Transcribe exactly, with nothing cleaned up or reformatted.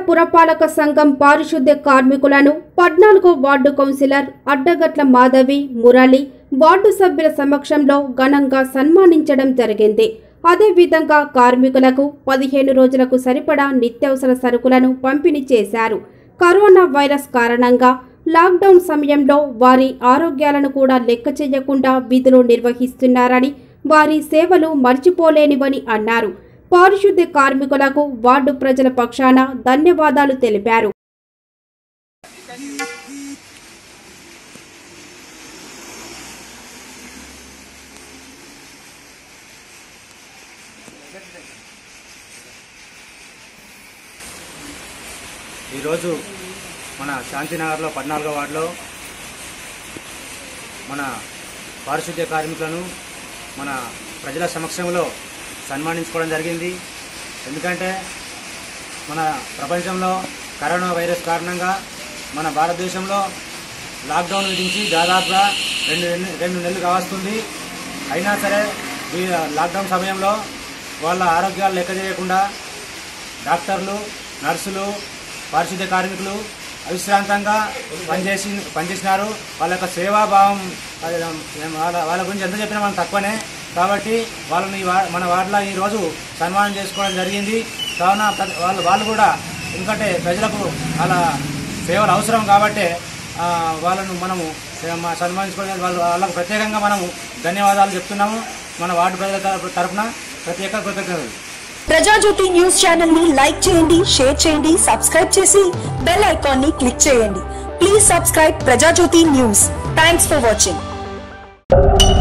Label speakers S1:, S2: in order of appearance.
S1: పురపాలక సంఘం పారిశుద్ధ్య కార్మికులను పద్నాలుగో ward councillor Addagatla Madhavi Murali ward సభ్యుల సమక్షంలో ఘనంగా సన్మానించడం జరిగింది. అదేవిధంగా కార్మికులకు పదిహేను రోజులకు సరిపడా నిత్యావసర సరుకులను పంపిణీ చేశారు. కరోనా వైరస్ కారణంగా లాక్డౌన్ సమయంలో వారి ఆరోగ్యాలను కూడా లెక్క చేయకుండా విధులు నిర్వహిస్తున్నారని, వారి సేవలు మర్చిపోలేనివని అన్నారు. పారిశుద్ధ్య కార్మికులకు వార్డు ప్రజల పక్షాన ధన్యవాదాలు తెలిపారు.
S2: ఈరోజు మన శాంతినగర్లో పద్నాలుగో వార్డులో మన పారిశుద్ధ్య కార్మికులను మన ప్రజల సమక్షంలో సన్మానించుకోవడం జరిగింది. ఎందుకంటే మన ప్రపంచంలో కరోనా వైరస్ కారణంగా మన భారతదేశంలో లాక్డౌన్ విధించి దాదాపుగా రెండు రెండు నెలలు కావస్తుంది. అయినా సరే ఈ లాక్డౌన్ సమయంలో వాళ్ళ ఆరోగ్యాలు లెక్క చేయకుండా డాక్టర్లు, నర్సులు, పారిశుద్ధ్య కార్మికులు అవిశ్రాంతంగా పనిచేసి పనిచేసినారు. వాళ్ళ యొక్క సేవాభావం వాళ్ళ వాళ్ళ గురించి ఎంత చెప్పినా మనం తక్కువనే. కాబట్టి వాళ్ళని మన వార్డులో ఈరోజు సన్మానం చేసుకోవడం జరిగింది. కావున వాళ్ళు వాళ్ళు కూడా ఎందుకంటే ప్రజలకు వాళ్ళ సేవలు అవసరం కాబట్టి వాళ్ళను మనము సన్మానించుకోవడం వాళ్ళు వాళ్ళకు ప్రత్యేకంగా మనము ధన్యవాదాలు చెప్తున్నాము. మన వార్డు ప్రజల తరఫున ప్రత్యేక కృతజ్ఞతలు.
S3: ప్రజాజ్యోతి న్యూస్ ఛానల్ ని లైక్ చేయండి, షేర్ చేయండి, సబ్స్క్రైబ్ చేసి బెల్ ఐకాన్ ని క్లిక్ చేయండి. Please subscribe Prajajyothi news. Thanks for watching.